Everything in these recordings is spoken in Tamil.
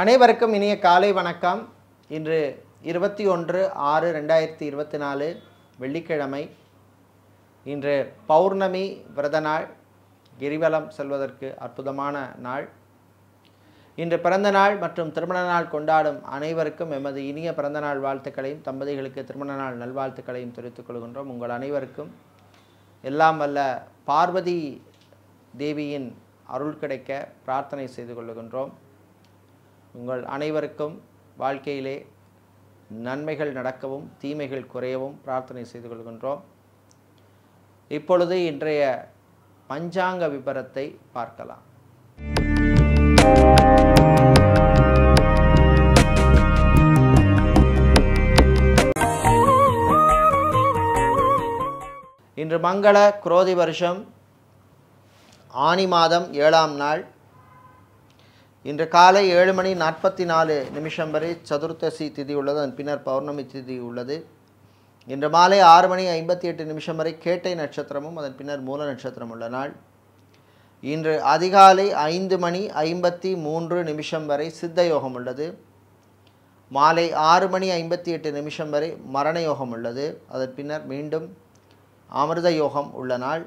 அனைவருக்கும் இனிய காலை வணக்கம். இன்று 21/6/2024 வெள்ளிக்கிழமை. இன்று பௌர்ணமி விரத நாள். கிரிவலம் செல்வதற்கு அற்புதமான நாள். இன்று பிறந்த நாள் மற்றும் திருமண நாள் கொண்டாடும் அனைவருக்கும் எமது இனிய பிறந்த நாள் வாழ்த்துக்களையும் தம்பதிகளுக்கு திருமண நாள் நல்வாழ்த்துக்களையும் தெரிவித்துக் கொள்கின்றோம். உங்கள் அனைவருக்கும் எல்லாம் வல்ல பார்வதி தேவியின் அருள் கிடைக்க பிரார்த்தனை செய்து கொள்கின்றோம். உங்கள் அனைவருக்கும் வாழ்க்கையிலே நன்மைகள் நடக்கவும் தீமைகள் குறையவும் பிரார்த்தனை செய்து கொள்கின்றோம். இப்பொழுது இன்றைய பஞ்சாங்க விபரத்தை பார்க்கலாம். இன்று மங்கள குரோதி வருஷம் ஆனி மாதம் 7ஆம் நாள். இன்று காலை 7:44 வரை சதுர்த்தசி திதி உள்ளது. அதன் பின்னர் பௌர்ணமி திதி உள்ளது. இன்று மாலை 6:58 வரை கேட்டை நட்சத்திரமும் அதன் பின்னர் மூல நட்சத்திரம் உள்ள நாள். இன்று அதிகாலை 5:53 வரை சித்த யோகம் உள்ளது. மாலை 6:58 வரை மரண யோகம் உள்ளது. அதன் பின்னர் மீண்டும் அமிர்த யோகம் உள்ள நாள்.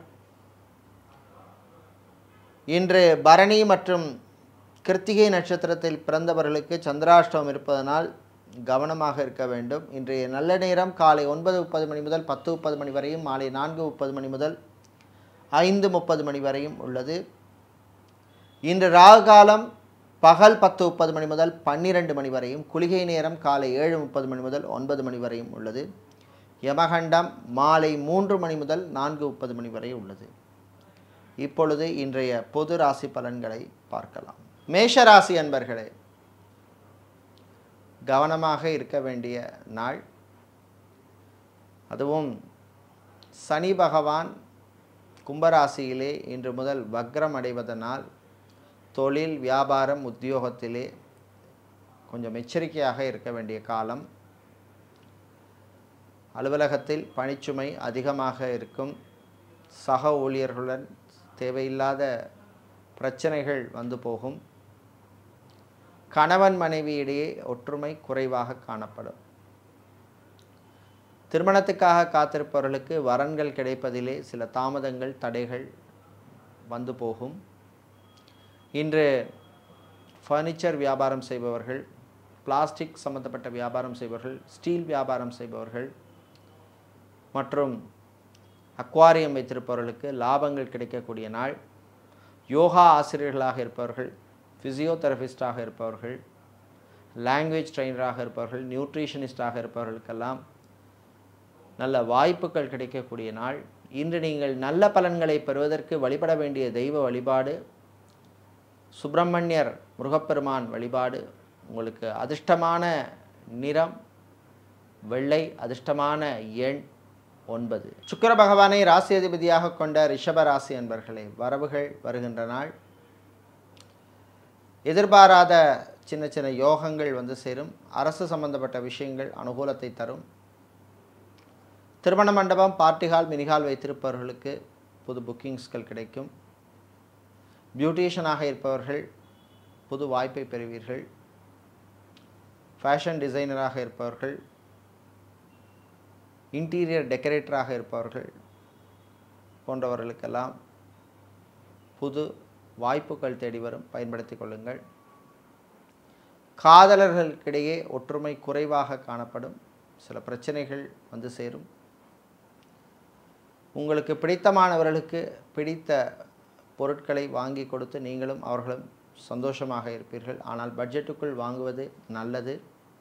இன்று பரணி மற்றும் கிருத்திகை நட்சத்திரத்தில் பிறந்தவர்களுக்கு சந்திராஷ்டமம் இருப்பதனால் கவனமாக இருக்க வேண்டும். இன்றைய நல்ல நேரம் காலை 9:30 முதல் 10:30 வரையும், மாலை 4:30 முதல் 5:30 வரையும் உள்ளது. இன்று ராகு காலம் பகல் 10:30 முதல் 12 வரையும், குளிகை நேரம் காலை 7:30 முதல் 9 வரையும் உள்ளது. யமகண்டம் மாலை 3 முதல் 4:30 வரை உள்ளது. இப்பொழுது இன்றைய பொது ராசி பலன்களை பார்க்கலாம். மேஷராசி அன்பர்களே, கவனமாக இருக்க வேண்டிய நாள். அதுவும் சனி பகவான் கும்பராசியிலே இன்று முதல் வக்ரம் அடைவதனால் தொழில் வியாபாரம் உத்தியோகத்திலே கொஞ்சம் எச்சரிக்கையாக இருக்க வேண்டிய காலம். அலுவலகத்தில் பணிச்சுமை அதிகமாக இருக்கும். சக ஊழியர்களுடன் தேவையில்லாத பிரச்சனைகள் வந்து போகும். கணவன் மனைவியிடையே ஒற்றுமை குறைவாக காணப்படும். திருமணத்துக்காக காத்திருப்பவர்களுக்கு வரன்கள் கிடைப்பதிலே சில தாமதங்கள் தடைகள் வந்து போகும். இன்று ஃபர்னிச்சர் வியாபாரம் செய்பவர்கள், பிளாஸ்டிக் சம்பந்தப்பட்ட வியாபாரம் செய்பவர்கள், ஸ்டீல் வியாபாரம் செய்பவர்கள் மற்றும் அக்வாரியம் வைத்திருப்பவர்களுக்கு லாபங்கள் கிடைக்கக்கூடிய நாள். யோகா ஆசிரியர்களாக இருப்பவர்கள், ஃபிசியோதெரபிஸ்டாக இருப்பவர்கள், லாங்குவேஜ் ட்ரெயினராக இருப்பவர்கள், நியூட்ரிஷனிஸ்டாக இருப்பவர்களுக்கெல்லாம் நல்ல வாய்ப்புகள் கிடைக்கக்கூடிய நாள். இன்று நீங்கள் நல்ல பலன்களை பெறுவதற்கு வழிபட வேண்டிய தெய்வ வழிபாடு சுப்பிரமணியர் முருகப்பெருமான் வழிபாடு. உங்களுக்கு அதிர்ஷ்டமான நிறம் வெள்ளை, அதிர்ஷ்டமான எண் 9. சுக்கிர பகவானை ராசி அதிபதியாக கொண்ட ரிஷப ராசி அன்பர்களே, வரவுகள் வருகின்ற நாள். எதிர்பாராத சின்ன சின்ன யோகங்கள் வந்து சேரும். அரசு சம்பந்தப்பட்ட விஷயங்கள் அனுகூலத்தை தரும். திருமண மண்டபம், பார்ட்டி ஹால், மினிஹால் வைத்திருப்பவர்களுக்கு புது புக்கிங்ஸ்கள் கிடைக்கும். பியூட்டிஷியனாக இருப்பவர்கள் புது வாய்ப்பை பெறுவீர்கள். ஃபேஷன் டிசைனராக இருப்பவர்கள், இன்டீரியர் டெக்கரேட்டராக இருப்பவர்கள் போன்றவர்களுக்கெல்லாம் புது வாய்ப்புகள் தேடி வரும். பயன்படுத்தி கொள்ளுங்கள். காதலர்களுக்கிடையே ஒற்றுமை குறைவாக காணப்படும். சில பிரச்சனைகள் வந்து சேரும். உங்களுக்கு பிடித்தமானவர்களுக்கு பிடித்த பொருட்களை வாங்கி கொடுத்து நீங்களும் அவர்களும் சந்தோஷமாக இருப்பீர்கள். ஆனால் பட்ஜெட்டுக்குள் வாங்குவது நல்லது.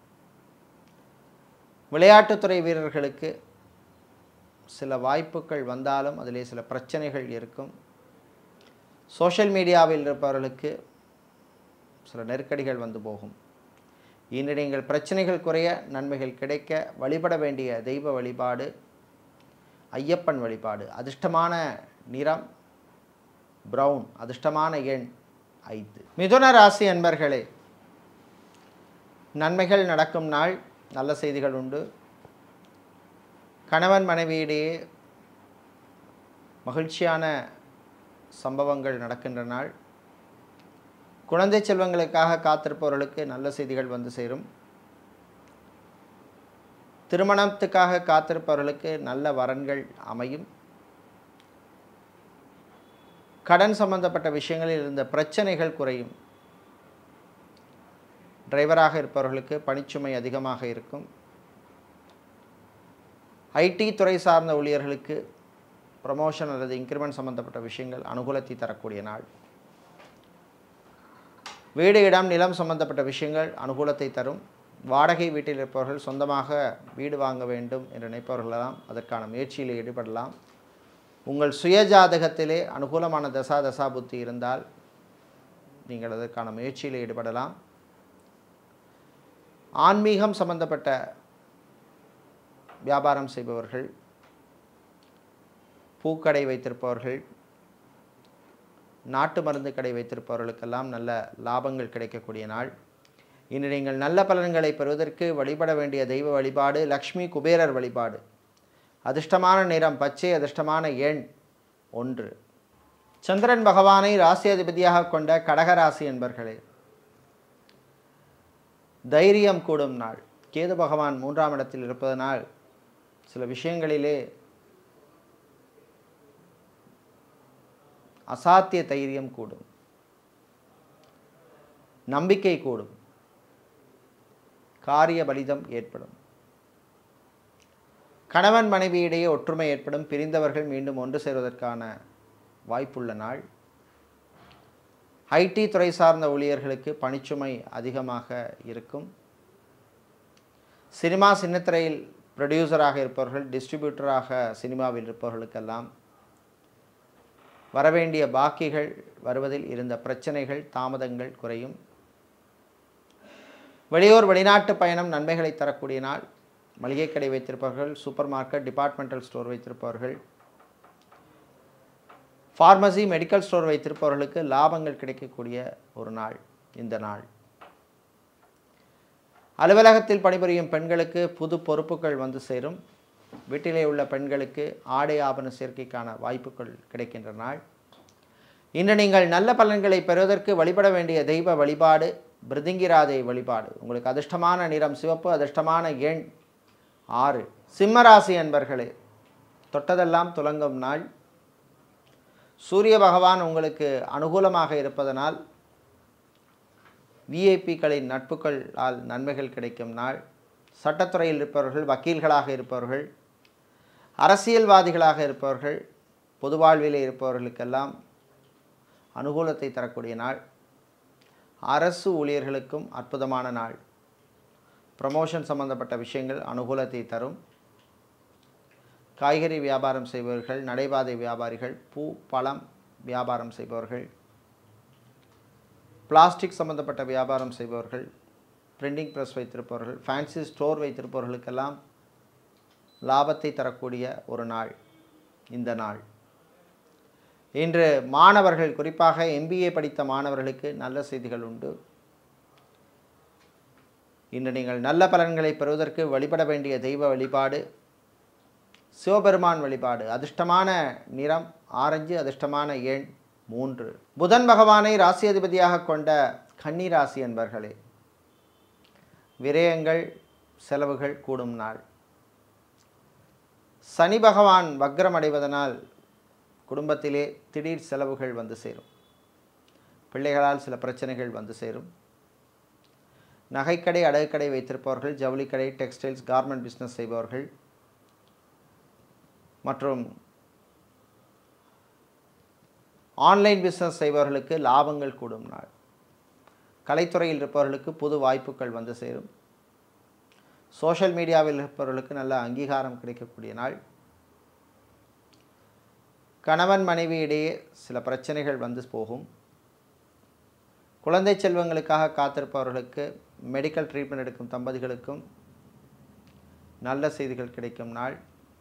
விளையாட்டுத்துறை வீரர்களுக்கு சில வாய்ப்புகள் வந்தாலும் அதிலே சில பிரச்சனைகள் இருக்கும். சோஷியல் மீடியாவில் இருப்பவர்களுக்கு சில நெருக்கடிகள் வந்து போகும். இன்று நீங்கள் பிரச்சனைகள் குறைய, நன்மைகள் கிடைக்க வழிபட வேண்டிய தெய்வ வழிபாடு ஐயப்பன் வழிபாடு. அதிர்ஷ்டமான நிறம் பிரவுன், அதிர்ஷ்டமான எண் 5. மிதுன ராசி அன்பர்களே, நன்மைகள் நடக்கும் நாள். நல்ல செய்திகள் உண்டு. கணவன் மனைவியிடையே மகிழ்ச்சியான சம்பவங்கள் நடக்கின்ற நாள். குழந்தை செல்வங்களுக்காக காத்திருப்பவர்களுக்கு நல்ல செய்திகள் வந்து சேரும். திருமணத்துக்காக காத்திருப்பவர்களுக்கு நல்ல வரன்கள் அமையும். கடன் சம்பந்தப்பட்ட விஷயங்களில் இருந்த பிரச்சனைகள் குறையும். டிரைவராக இருப்பவர்களுக்கு பணிச்சுமை அதிகமாக இருக்கும். ஐடி துறை சார்ந்த ஊழியர்களுக்கு ப்ரமோஷன் அல்லது இன்க்ரிமெண்ட் சம்பந்தப்பட்ட விஷயங்கள் அனுகூலத்தை தரக்கூடிய நாள். வீடு இடம் நிலம் சம்பந்தப்பட்ட விஷயங்கள் அனுகூலத்தை தரும். வாடகை வீட்டில் இருப்பவர்கள் சொந்தமாக வீடு வாங்க வேண்டும் என்று நினைப்பவர்களெல்லாம் அதற்கான முயற்சியில் ஈடுபடலாம். உங்கள் சுய ஜாதகத்திலே அனுகூலமான தசா புத்தி இருந்தால் நீங்கள் அதற்கான முயற்சியில் ஈடுபடலாம். ஆன்மீகம் சம்பந்தப்பட்ட வியாபாரம் செய்பவர்கள், பூக்கடை வைத்திருப்பவர்கள், நாட்டு மருந்து கடை வைத்திருப்பவர்களுக்கெல்லாம் நல்ல லாபங்கள் கிடைக்கக்கூடிய நாள். இன்று நீங்கள் நல்ல பலன்களை பெறுவதற்கு வழிபட வேண்டிய தெய்வ வழிபாடு லக்ஷ்மி குபேரர் வழிபாடு. அதிர்ஷ்டமான நிறம் பச்சை, அதிர்ஷ்டமான எண் 1. சந்திரன் பகவானை ராசி அதிபதியாக கொண்ட கடகராசி என்பர்களே, தைரியம் கூடும் நாள். கேது பகவான் 3ஆம் இடத்தில் இருப்பதனால் சில விஷயங்களிலே அசாத்திய தைரியம் கூடும், நம்பிக்கை கூடும், காரிய பலிதம் ஏற்படும். கணவன் மனைவியிடையே ஒற்றுமை ஏற்படும். பிரிந்தவர்கள் மீண்டும் ஒன்று சேர்வதற்கான வாய்ப்புள்ள நாள். ஐடி துறை சார்ந்த ஊழியர்களுக்கு பணிச்சுமை அதிகமாக இருக்கும். சினிமா சின்னத்திரையில் ப்ரொடியூசராக இருப்பவர்கள், டிஸ்ட்ரிபியூட்டராக சினிமாவில் இருப்பவர்களுக்கெல்லாம் வரவேண்டிய பாக்கிகள் வருவதில் இருந்த பிரச்சனைகள் தாமதங்கள் குறையும். வெளியூர் வெளிநாட்டு பயணம் நன்மைகளை தரக்கூடிய நாள். மளிகை கடை வைத்திருப்பவர்கள், சூப்பர் மார்க்கெட், டிபார்ட்மெண்டல் ஸ்டோர் வைத்திருப்பவர்கள், ஃபார்மசி, மெடிக்கல் ஸ்டோர் வைத்திருப்பவர்களுக்கு லாபங்கள் கிடைக்கக்கூடிய ஒரு நாள் இந்த நாள். அலுவலகத்தில் பணிபுரியும் பெண்களுக்கு புது பொறுப்புகள் வந்து சேரும். வீட்டிலே உள்ள பெண்களுக்கு ஆடை ஆபரண சேர்க்கைக்கான வாய்ப்புகள் கிடைக்கின்ற நாள். இன்று நீங்கள் நல்ல பலன்களை பெறுவதற்கு வழிபட வேண்டிய தெய்வ வழிபாடு பிருதிங்கிராதை வழிபாடு. உங்களுக்கு அதிர்ஷ்டமான நிறம் சிவப்பு, அதிர்ஷ்டமான எண் 6. சிம்மராசி அன்பர்களே, தொட்டதெல்லாம் துலங்கும் நாள். சூரிய பகவான் உங்களுக்கு அனுகூலமாக இருப்பதனால் விஐபிக்களின் நட்புகளால் நன்மைகள் கிடைக்கும் நாள். சட்டத்துறையில் இருப்பவர்கள், வக்கீல்களாக இருப்பவர்கள், அரசியல்வாதிகளாக இருப்பவர்கள், பொது வாழ்விலே இருப்பவர்களுக்கெல்லாம் அனுகூலத்தை தரக்கூடிய நாள். அரசு ஊழியர்களுக்கும் அற்புதமான நாள். ப்ரமோஷன் சம்பந்தப்பட்ட விஷயங்கள் அனுகூலத்தை தரும். காய்கறி வியாபாரம் செய்பவர்கள், நடைபாதை வியாபாரிகள், பூ பழம் வியாபாரம் செய்பவர்கள், பிளாஸ்டிக் சம்பந்தப்பட்ட வியாபாரம் செய்பவர்கள், பிரிண்டிங் ப்ரெஸ் வைத்திருப்பவர்கள், ஃபேன்சி ஸ்டோர் வைத்திருப்பவர்களுக்கெல்லாம் லாபத்தை தரக்கூடிய ஒரு நாள் இந்த நாள். இன்று மாணவர்கள், குறிப்பாக MBA படித்த மாணவர்களுக்கு நல்ல செய்திகள் உண்டு. இன்று நீங்கள் நல்ல பலன்களை பெறுவதற்கு வழிபட வேண்டிய தெய்வ வழிபாடு சிவபெருமான் வழிபாடு. அதிர்ஷ்டமான நிறம் ஆரஞ்சு, அதிர்ஷ்டமான எண் 3. புதன் பகவானை ராசி அதிபதியாக கொண்ட கன்னி ராசி என்பர்களே, விரயங்கள் செலவுகள் கூடும் நாள். சனி பகவான் வக்ரம் அடைவதனால் குடும்பத்திலே திடீர் செலவுகள் வந்து சேரும். பிள்ளைகளால் சில பிரச்சனைகள் வந்து சேரும். நகைக்கடை, அடகுக்கடை வைத்திருப்பவர்கள், ஜவுளிக்கடை, டெக்ஸ்டைல்ஸ், கார்மெண்ட் பிஸ்னஸ் செய்பவர்கள் மற்றும் ஆன்லைன் பிஸ்னஸ் செய்பவர்களுக்கு லாபங்கள் கூடும் நாள். கலைத்துறையில் இருப்பவர்களுக்கு புது வாய்ப்புகள் வந்து சேரும். சோஷியல் மீடியாவில் இருப்பவர்களுக்கு நல்ல அங்கீகாரம் கிடைக்கக்கூடிய நாள். கணவன் மனைவியிடையே சில பிரச்சனைகள் வந்து போகும். குழந்தை செல்வங்களுக்காக காத்திருப்பவர்களுக்கு, மெடிக்கல் ட்ரீட்மெண்ட் எடுக்கும் தம்பதிகளுக்கும் நல்ல செய்திகள் கிடைக்கும் நாள்.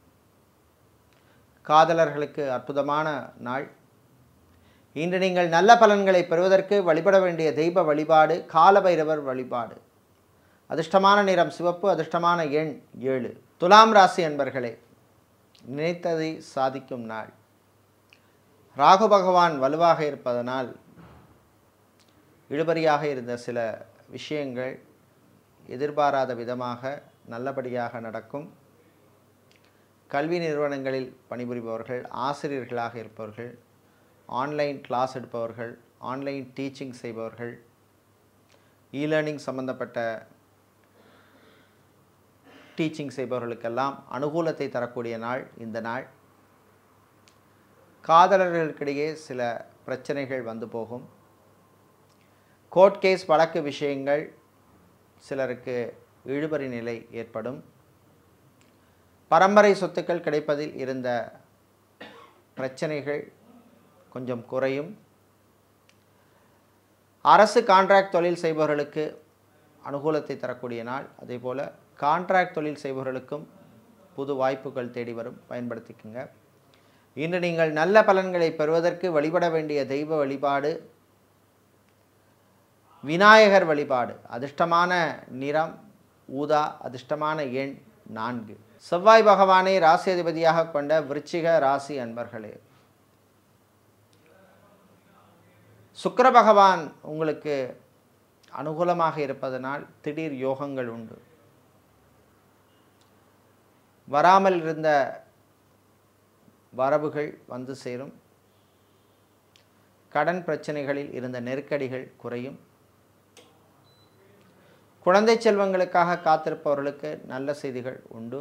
காதலர்களுக்கு அற்புதமான நாள். இன்று நீங்கள் நல்ல பலன்களை பெறுவதற்கு வழிபட வேண்டிய தெய்வ வழிபாடு காலபைரவர் வழிபாடு. அதிர்ஷ்டமான நிறம் சிவப்பு, அதிர்ஷ்டமான எண் 7. துலாம் ராசி அன்பர்களே, நினைத்ததை சாதிக்கும் நாள். ராகு பகவான் வலுவாக இருப்பதனால் இழுபறியாக இருந்த சில விஷயங்கள் எதிர்பாராத விதமாக நல்லபடியாக நடக்கும். கல்வி நிறுவனங்களில் பணிபுரிபவர்கள், ஆசிரியர்களாக இருப்பவர்கள், ஆன்லைன் கிளாஸ் எடுப்பவர்கள், ஆன்லைன் டீச்சிங் செய்பவர்கள், லேர்னிங் சம்பந்தப்பட்ட டீச்சிங் செய்பவர்களுக்கெல்லாம் அனுகூலத்தை தரக்கூடிய நாள் இந்த நாள். காதலர்களுக்கிடையே சில பிரச்சனைகள் வந்து போகும். கோர்ட் கேஸ் வழக்கு விஷயங்கள் சிலருக்கு இழுபறி நிலை ஏற்படும். பரம்பரை சொத்துக்கள் கிடைப்பதில் இருந்த பிரச்சனைகள் கொஞ்சம் குறையும். அரசு கான்ட்ராக்ட் தொழில் செய்பவர்களுக்கு அனுகூலத்தை தரக்கூடிய நாள். அதேபோல் கான்ட்ராக்ட் தொழில் செய்பவர்களுக்கும் புது வாய்ப்புகள் தேடி வரும், பயன்படுத்திக்கங்க. இன்று நீங்கள் நல்ல பலன்களை பெறுவதற்கு வழிபட வேண்டிய தெய்வ வழிபாடு விநாயகர் வழிபாடு. அதிர்ஷ்டமான நிறம் ஊதா, அதிர்ஷ்டமான எண் 4. செவ்வாய் பகவானை ராசி அதிபதியாக கொண்ட விருச்சிக ராசி அன்பர்களே, சுக்கிர பகவான் உங்களுக்கு அனுகூலமாக இருப்பதனால் திடீர் யோகங்கள் உண்டு. வராமல் இருந்த வரவுகள் வந்து சேரும். கடன் பிரச்சனைகளில் இருந்த நெருக்கடிகள் குறையும். குழந்தை செல்வங்களுக்காக காத்திருப்பவர்களுக்கு நல்ல செய்திகள் உண்டு.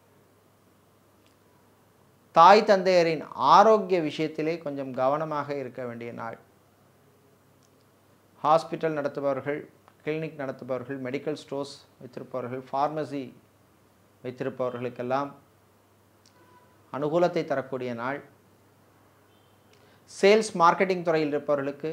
தாய் தந்தையரின் ஆரோக்கிய விஷயத்திலே கொஞ்சம் கவனமாக இருக்க வேண்டிய நாள். ஹாஸ்பிட்டல் நடத்துபவர்கள், கிளினிக் நடத்துபவர்கள், மெடிக்கல் ஸ்டோர்ஸ் வைத்திருப்பவர்கள், ஃபார்மசி வைத்திருப்பவர்களுக்கெல்லாம் அனுகூலத்தை தரக்கூடிய நாள். சேல்ஸ் மார்க்கெட்டிங் துறையில் இருப்பவர்களுக்கு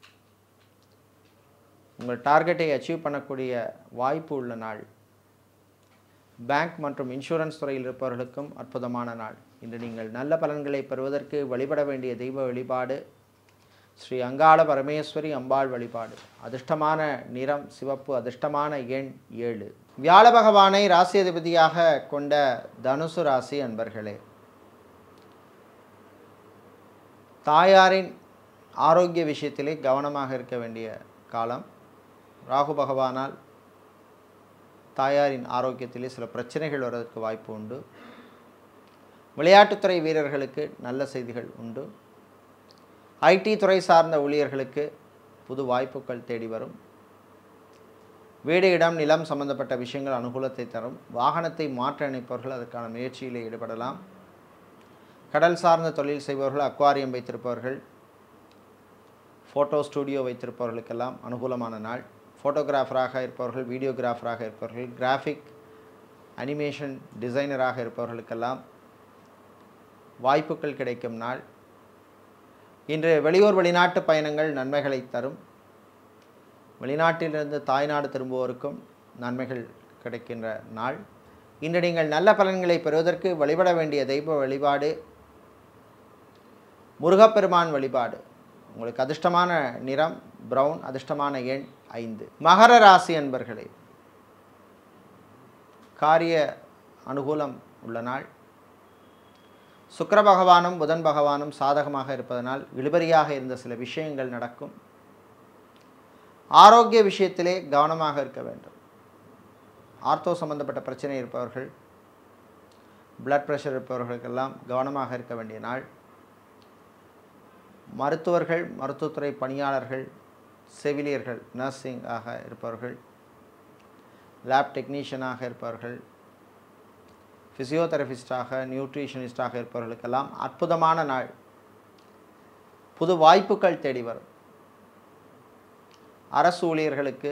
உங்கள் டார்கெட்டை அச்சீவ் பண்ணக்கூடிய வாய்ப்பு உள்ள நாள். பேங்க் மற்றும் இன்சூரன்ஸ் துறையில் இருப்பவர்களுக்கும் அற்புதமான நாள். இன்று நீங்கள் நல்ல பலன்களை பெறுவதற்கு வழிபட வேண்டிய தெய்வ வழிபாடு ஸ்ரீ அங்காள பரமேஸ்வரி அம்பாள் வழிபாடு. அதிர்ஷ்டமான நிறம் சிவப்பு, அதிர்ஷ்டமான எண் 7. வியாழ பகவானை ராசி அதிபதியாக கொண்ட தனுசு ராசி அன்பர்களே, தாயாரின் ஆரோக்கிய விஷயத்திலே கவனமாக இருக்க வேண்டிய காலம். ராகு பகவானால் தாயாரின் ஆரோக்கியத்திலே சில பிரச்சனைகள் வருவதற்கு வாய்ப்பு உண்டு. விளையாட்டுத்துறை வீரர்களுக்கு நல்ல செய்திகள் உண்டு. ஐடி துறை சார்ந்த ஊழியர்களுக்கு புது வாய்ப்புகள் தேடி வரும். வீடு, இடம், நிலம் சம்பந்தப்பட்ட விஷயங்கள் அனுகூலத்தை தரும். வாகனத்தை மாற்ற நினைப்பவர்கள் அதற்கான முயற்சியில் ஈடுபடலாம். கடல் சார்ந்த தொழில் செய்பவர்கள், அக்வாரியம் வைத்திருப்பவர்கள், ஃபோட்டோ ஸ்டூடியோ வைத்திருப்பவர்களுக்கெல்லாம் அனுகூலமான நாள். ஃபோட்டோகிராஃபராக இருப்பவர்கள், வீடியோகிராஃபராக இருப்பவர்கள், கிராஃபிக் அனிமேஷன் டிசைனராக இருப்பவர்களுக்கெல்லாம் வாய்ப்புகள் கிடைக்கும் நாள். இன்று வெளியூர் வெளிநாட்டு பயணங்கள் நன்மைகளை தரும். வெளிநாட்டிலிருந்து தாய்நாடு திரும்புவோருக்கும் நன்மைகள் கிடைக்கின்ற நாள். இன்று நீங்கள் நல்ல பலன்களை பெறுவதற்கு வழிபட வேண்டிய தெய்வ வழிபாடு முருகப்பெருமான் வழிபாடு. உங்களுக்கு அதிர்ஷ்டமான நிறம் பிரவுன், அதிர்ஷ்டமான எண் 5. மகர ராசி அன்பர்களே, காரிய அனுகூலம் உள்ள நாள். சுக்கிர பகவானும் புதன் பகவானும் சாதகமாக இருப்பதனால் இழுபறியாக இருந்த சில விஷயங்கள் நடக்கும். ஆரோக்கிய விஷயத்திலே கவனமாக இருக்க வேண்டும். ஆர்த்தோ சம்பந்தப்பட்ட பிரச்சனை இருப்பவர்கள், பிளட் ப்ரெஷர் இருப்பவர்களுக்கெல்லாம் கவனமாக இருக்க வேண்டிய நாள். மருத்துவர்கள், மருத்துவத்துறை பணியாளர்கள், செவிலியர்கள், நர்சிங் ஆக இருப்பவர்கள், லேப் டெக்னீஷியனாக இருப்பவர்கள், ஃபிசியோதெரபிஸ்டாக, நியூட்ரிஷனிஸ்டாக இருப்பவர்களுக்கெல்லாம் அற்புதமான நாள். புது வாய்ப்புகள் தேடி வரும். அரசு ஊழியர்களுக்கு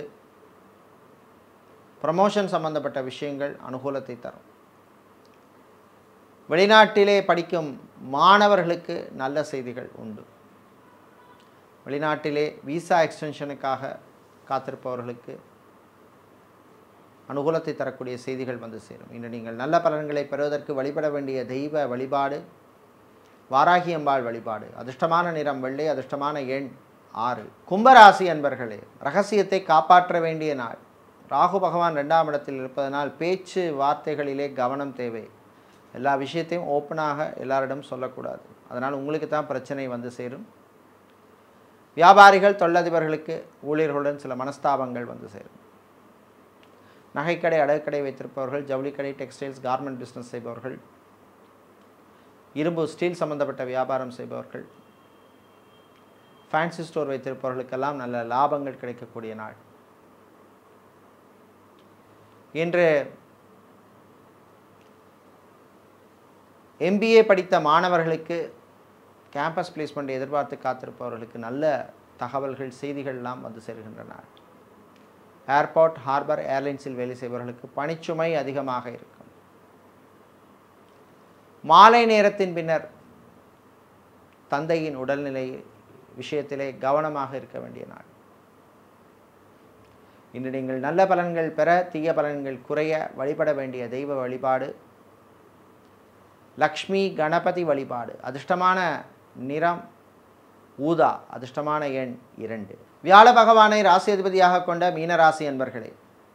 ப்ரமோஷன் சம்பந்தப்பட்ட விஷயங்கள் அனுகூலத்தை தரும். வெளிநாட்டிலே படிக்கும் மாணவர்களுக்கு நல்ல செய்திகள் உண்டு. வெளிநாட்டிலே விசா எக்ஸ்டென்ஷனுக்காக காத்திருப்பவர்களுக்கு அனுகூலத்தை தரக்கூடிய செய்திகள் வந்து சேரும். இன்று நீங்கள் நல்ல பலன்களை பெறுவதற்கு வழிபட வேண்டிய தெய்வ வழிபாடு வாராகி அம்பாள் வழிபாடு. அதிர்ஷ்டமான நிறம் வெள்ளை, அதிர்ஷ்டமான எண் 6. கும்பராசி அன்பர்களே, ரகசியத்தை காப்பாற்ற வேண்டிய நாள். ராகு பகவான் 2ஆம் இடத்தில் இருப்பதனால் பேச்சு வார்த்தைகளிலே கவனம் தேவை. எல்லா விஷயத்தையும் ஓப்பனாக எல்லாரிடம் சொல்லக்கூடாது. அதனால் உங்களுக்கு தான் பிரச்சனை வந்து சேரும். வியாபாரிகள் தொழிலதிபர்களுக்கு ஊழியர்களுடன் சில மனஸ்தாபங்கள் வந்து சேரும். நகைக்கடை அடகுக்கடை வைத்திருப்பவர்கள், ஜவுளிக்கடை, டெக்ஸ்டைல்ஸ், கார்மெண்ட் பிஸ்னஸ் செய்பவர்கள், இரும்பு ஸ்டீல் சம்பந்தப்பட்ட வியாபாரம் செய்பவர்கள், ஃபேன்சி ஸ்டோர் வைத்திருப்பவர்களுக்கெல்லாம் நல்ல லாபங்கள் கிடைக்கக்கூடிய நாள். இன்று MBA படித்த மாணவர்களுக்கு கேம்பஸ் பிளேஸ்மெண்ட் எதிர்பார்த்து காத்திருப்பவர்களுக்கு நல்ல தகவல்கள், செய்திகள் எல்லாம் வந்து சேர்கின்றன. ஏர்போர்ட், ஹார்பர், ஏர்லைன்ஸில் வேலை செய்பவர்களுக்கு பணிச்சுமை அதிகமாக இருக்கும். மாலை நேரத்தின் பின்னர் தந்தையின் உடல்நிலை விஷயத்திலே கவனமாக இருக்க வேண்டிய நாள். இன்று நீங்கள் நல்ல பலன்கள் பெற, தீய பலன்கள் குறைய வழிபட வேண்டிய தெய்வ வழிபாடு லக்ஷ்மி கணபதி வழிபாடு. அதிர்ஷ்டமான நிறம் ஊதா, அதிர்ஷ்டமான எண் 2. வியாழ பகவானை ராசி அதிபதியாக கொண்ட மீனராசி அன்பர்களே,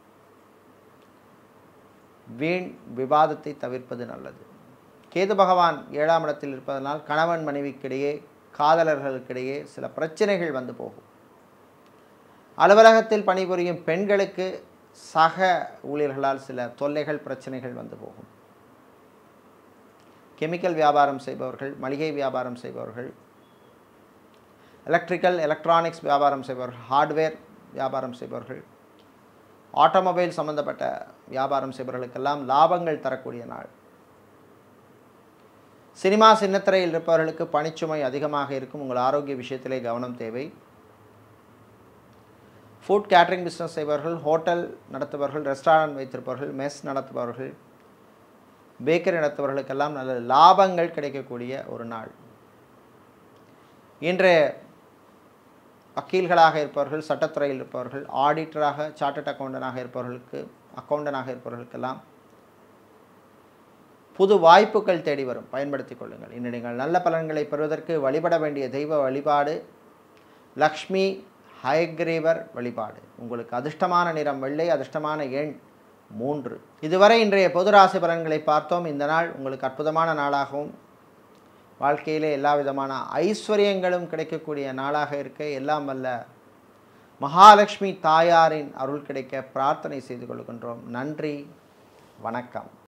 வீண் விவாதத்தை தவிர்ப்பது நல்லது. கேது பகவான் 7ஆம் இடத்தில் இருப்பதனால் கணவன் மனைவிக்கிடையே, காதலர்களுக்கிடையே சில பிரச்சனைகள் வந்து போகும். அலுவலகத்தில் பணிபுரியும் பெண்களுக்கு சக ஊழியர்களால் சில தொல்லைகள், பிரச்சனைகள் வந்து போகும். கெமிக்கல் வியாபாரம் செய்பவர்கள், மளிகை வியாபாரம் செய்பவர்கள், எலக்ட்ரிக்கல் எலக்ட்ரானிக்ஸ் வியாபாரம் செய்பவர்கள், ஹார்ட்வேர் வியாபாரம் செய்பவர்கள், ஆட்டோமொபைல் சம்பந்தப்பட்ட வியாபாரம் செய்பவர்களுக்கெல்லாம் லாபங்கள் தரக்கூடிய நாள். சினிமா சின்னத்திரையில் இருப்பவர்களுக்கு பணிச்சுமை அதிகமாக இருக்கும். உங்கள் ஆரோக்கிய விஷயத்திலே கவனம் தேவை. ஃபுட் கேட்டரிங் பிஸ்னஸ் செய்பவர்கள், ஹோட்டல் நடத்துபவர்கள், ரெஸ்டாரண்ட் வைத்திருப்பவர்கள், மெஸ் நடத்துபவர்கள், பேக்கரி நடத்துபவர்களுக்கெல்லாம் நல்ல லாபங்கள் கிடைக்கக்கூடிய ஒரு நாள். இன்று வக்கீல்களாக இருப்பவர்கள், சட்டத்துறையில் இருப்பவர்கள், ஆடிட்டராக, சார்ட்டர்ட் அக்கௌண்டனாக இருப்பவர்களுக்கெல்லாம் புது வாய்ப்புகள் தேடி வரும். பயன்படுத்திக் கொள்ளுங்கள். இன்று நீங்கள் நல்ல பலன்களை பெறுவதற்கு வழிபட வேண்டிய தெய்வ வழிபாடு லக்ஷ்மி ஹயக்ரீவர் வழிபாடு. உங்களுக்கு அதிர்ஷ்டமான நிறம் வெள்ளை, அதிர்ஷ்டமான எண் 3. இதுவரை இன்றைய பொது ராசி பலன்களை பார்த்தோம். இந்த நாள் உங்களுக்கு அற்புதமான நாளாகவும், வாழ்க்கையிலே எல்லா விதமான ஐஸ்வர்யங்களும் கிடைக்கக்கூடிய நாளாக இருக்க எல்லாம் வல்ல மகாலட்சுமி தாயாரின் அருள் கிடைக்க பிரார்த்தனை செய்து கொள்கின்றோம். நன்றி, வணக்கம்.